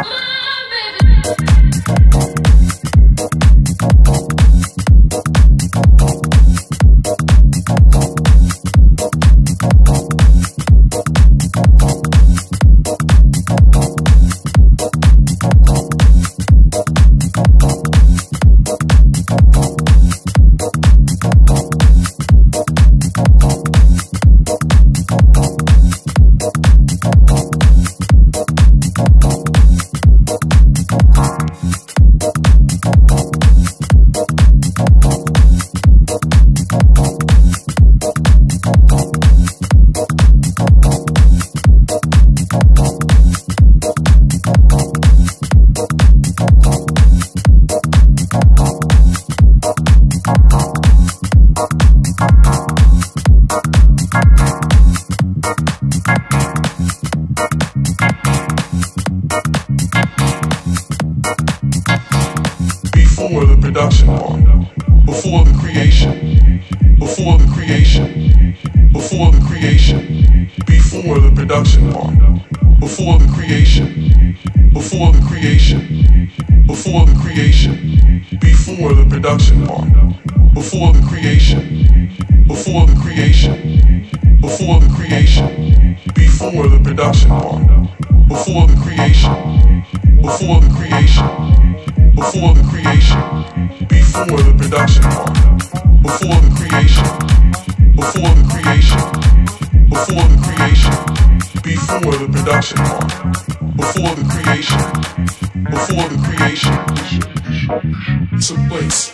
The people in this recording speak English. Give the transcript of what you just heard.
Before the production part, before the creation, before the creation, before the creation, before the production part, before the creation, before the creation, before the creation, before the production part, before the creation, before the creation, before the creation, before the production part, before the creation, before the creation. Before the creation, before the production part, before the creation, before the creation, before the creation, before the production part, before the creation, before the creation took place.